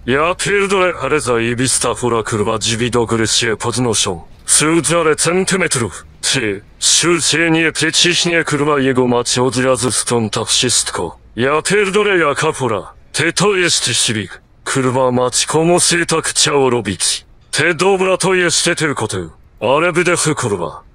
Ja pierdolę, ale zajebista fura kurwa drzwi do góry się podnoszą. Półtora centymetrów. Ty, szulcie przyciśnie kurwa jego macie od razu stąd to wszystko. Ja pierdolę jaka fura. Ty to jesteś świk. Kurwa mać, komu się tak chciało robić? Ty dobra to jeszcze tylko ty. Ale wydechy kurwa.